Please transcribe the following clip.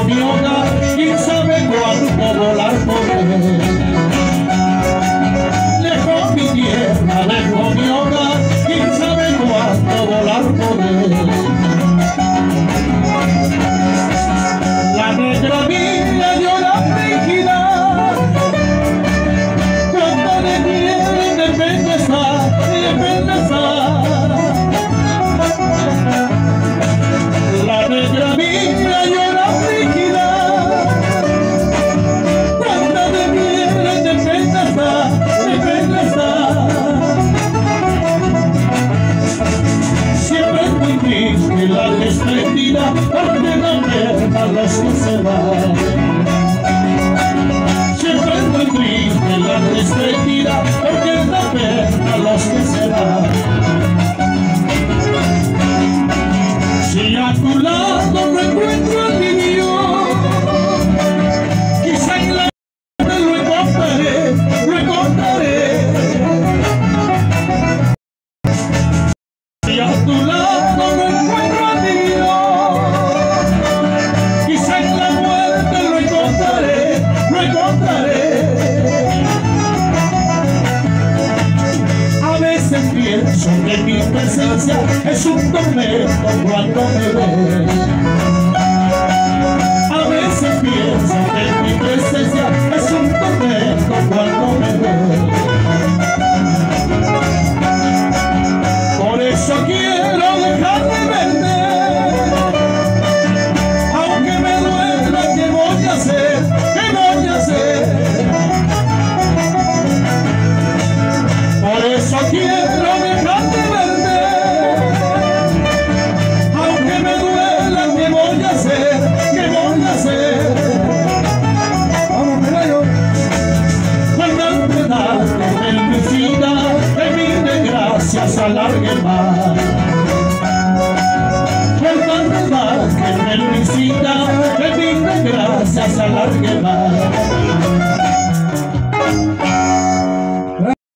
lejos mi hogar, quién sabe cuánto volar podré. Lejos mi tierra, lejos mi hogar, quién sabe cuánto volar podré. La negra mía llora afligida, cuánto de miel de pena está, de pena está. La negra mía llora afligida, cuánto de miel de pena está, de pena está. Siempre es muy triste la despedida, porque no verla los que se van. Siempre es muy triste la despedida, porque no verla los que se van. Si a tu lado no encuentro al niño, quizá en la vida lo encontraré, lo encontraré. Si a tu lado no encuentro al niño, quizá en la muerte lo encontraré, lo encontraré. A veces pienso que mi presencia es un tormento cuando me ves. A veces pienso que mi presencia es un tormento cuando me ves. Por eso quiero dejar de verte, aunque me duela. ¿Qué voy a hacer? ¿Qué voy a hacer? Por eso quiero dejar de verte, aunque me duela. ¿Qué voy a hacer? ¿Qué voy a hacer? Vamos, Pelayo. Cuando enredar en mi vida, de mi desgracia se alargue el mar. Cuando enredar en mi vida, de mi desgracia se alargue el mar.